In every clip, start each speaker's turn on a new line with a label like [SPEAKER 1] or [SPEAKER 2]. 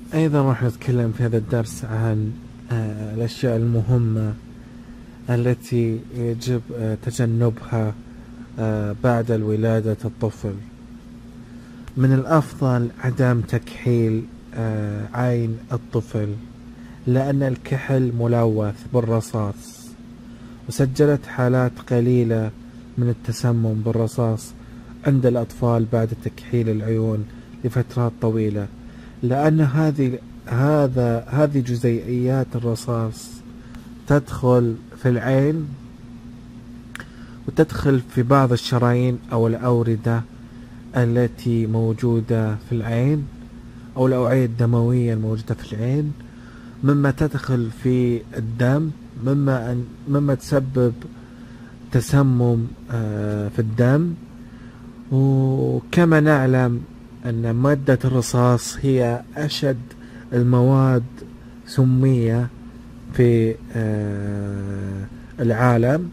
[SPEAKER 1] أيضا راح نتكلم في هذا الدرس عن الأشياء المهمة التي يجب تجنبها بعد الولادة الطفل. من الأفضل عدم تكحيل عين الطفل، لأن الكحل ملوث بالرصاص، وسجلت حالات قليلة من التسمم بالرصاص عند الأطفال بعد تكحيل العيون لفترات طويلة، لأن هذه جزيئيات الرصاص تدخل في العين وتدخل في بعض الشرايين أو الأوردة التي موجودة في العين أو الأوعية الدموية الموجودة في العين، مما تدخل في الدم، مما تسبب تسمم في الدم. وكما نعلم أن مادة الرصاص هي أشد المواد سمية في العالم.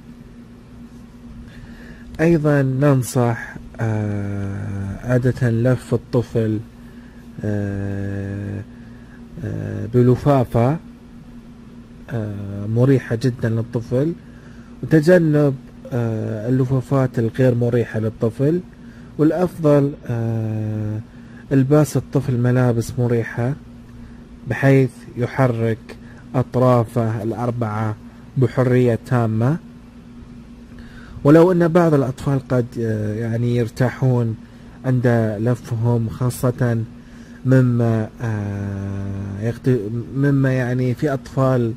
[SPEAKER 1] أيضا ننصح عادة لف الطفل بلفافة مريحة جدا للطفل، وتجنب اللفافات الغير مريحة للطفل. والأفضل الباس الطفل ملابس مريحة بحيث يحرك أطرافه الأربعة بحرية تامة. ولو أن بعض الأطفال قد يعني يرتاحون عند لفهم، خاصة مما يعني في أطفال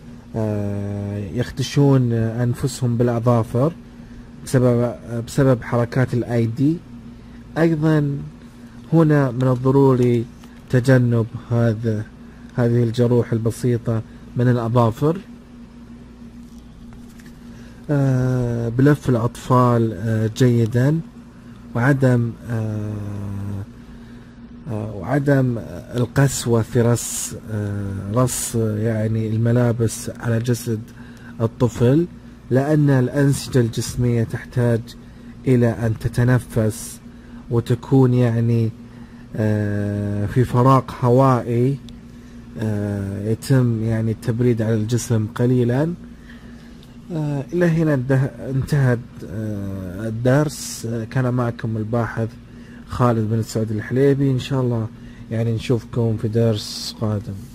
[SPEAKER 1] يخدشون أنفسهم بالأظافر بسبب حركات الأيدي. أيضا هنا من الضروري تجنب هذه الجروح البسيطة من الأظافر بلف الأطفال جيدا، وعدم القسوة في رص يعني الملابس على جسد الطفل، لأن الأنسجة الجسمية تحتاج إلى أن تتنفس وتكون يعني في فراغ هوائي، يتم يعني التبريد على الجسم قليلا. إلى هنا انتهت الدرس. كان معكم الباحث خالد بن سعود الحليبي. إن شاء الله يعني نشوفكم في درس قادم.